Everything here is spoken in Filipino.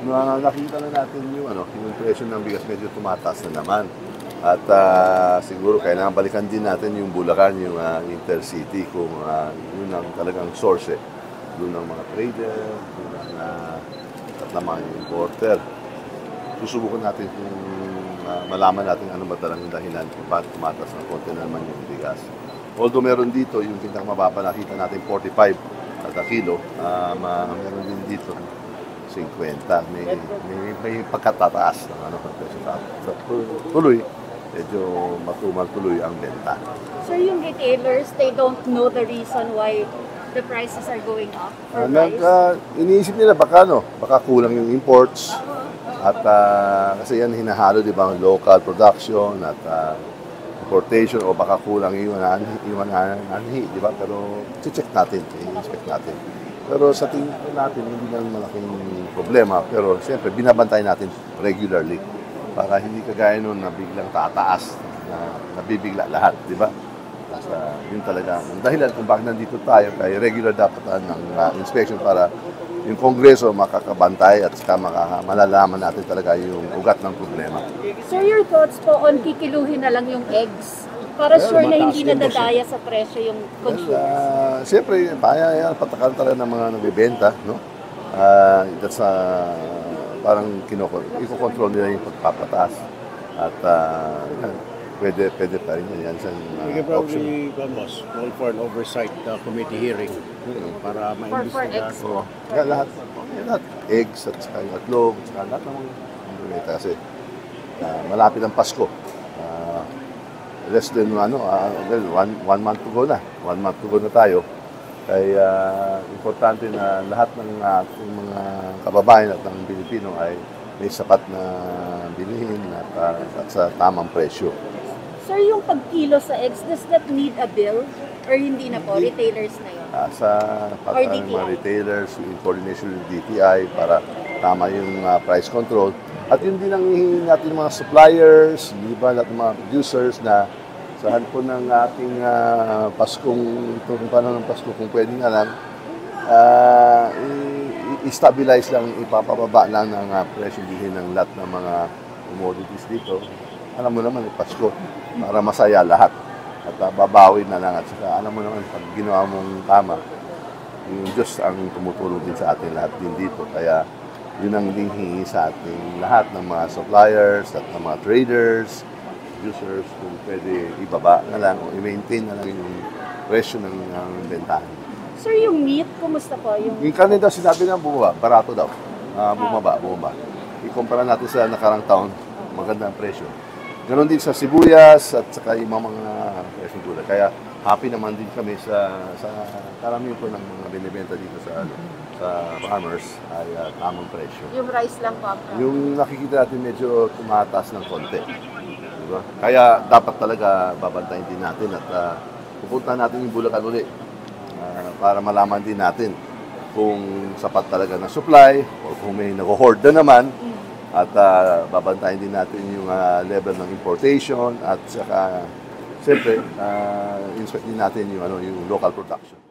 nakikita na natin yung presyo ng bigas medyo tumataas na naman. At siguro kailangan balikan din natin yung Bulacan, yung Intercity, kung yun ang talagang source doon ng mga trader, doon at ng mga importer. Susubukan natin kung malaman natin ano ba talagang dahilan kung bakit tumataas ng konti na naman yung bigas. Although meron dito, yung pinakamababa nakita natin 45 kada kilo, meron din dito 50. May pagkatataas ng presyo sa tuloy. Medyo matumal tuloy ang benta. Sir, yung retailers, they don't know the reason why the prices are going up for rice? Iniisip nila baka kulang yung imports. At kasi yan hinahalo, di ba, local production at importation, o baka kulang yung anhi, di ba? Pero check natin, i-inspect natin. Pero sa tingin natin, hindi naman malaking problema. Pero siyempre, binabantay natin regularly para hindi kagaya nun na biglang tataas, na nabibigla lahat, di ba? Yun talaga ang dahilan kung bakit nandito tayo, kaya regular dapat ng inspection para yung Kongreso makakabantay at saka malalaman natin talaga yung ugat ng problema. Sir, your thoughts po on kikiluhin na lang yung eggs para sure na hindi nadadaya sa presyo yung consumers? Siyempre, patakan talaga ng mga nagbibenta, no? That's parang iko-control nila yung pagpapataas. At pwede pa rin yan. We can probably call for an oversight committee hearing para ma-imbestigahan. Lahat. Eggs at saka yung atlog, at saka lahat ng mga kasi malapit ang Pasko. Less than one month to go na. 1 month to go na tayo. Kaya importante na lahat ng ating mga kababayan at ng Pilipino ay may sapat na bilihin at sa tamang presyo. Sir, yung pagkilo sa eggs, does that need a bill? Or hindi na po? Retailers na yun? Sa mga retailers, in coordination with DTI para tama yung price control. At yun din ang hihingi natin mga suppliers, di ba, at mga producers na saan po ng ating paano ng Pasko, kung pwede nga lang, i-stabilize lang, ipapababa lang ng presyo bilhin ng lahat ng mga commodities dito. Alam mo naman, Pasko, para masaya lahat. At babawi na lang. At saka, alam mo naman, pag ginawa mong tama, yung Diyos ang tumutulong din sa ating lahat din dito. Kaya, yun ang hinihingi sa ating lahat ng mga suppliers at ng mga traders, producers, kung pwede ibaba na lang o i-maintain na lang yung presyo ng bentahan. Sir, yung meat, kumusta po? Yung karne daw, sinabi na bumaba, barato daw. Bumaba. Ikumpara natin sa nakarang taon, maganda ang presyo. Ganon din sa sibuyas at saka yung mga presyo gulay. Kaya happy naman din kami sa karamihan po ng mga binibenta dito sa farmers ay tamang presyo. Yung rice lang po? Yung nakikita natin medyo tumataas ng konti. Diba? Kaya dapat talaga babantayin din natin at pupunta natin yung Bulacan ulit para malaman din natin kung sapat talaga na supply o kung may nag-hoard na naman. At babantayin din natin yung level ng importation at saka siyempre inspect din natin yung local production.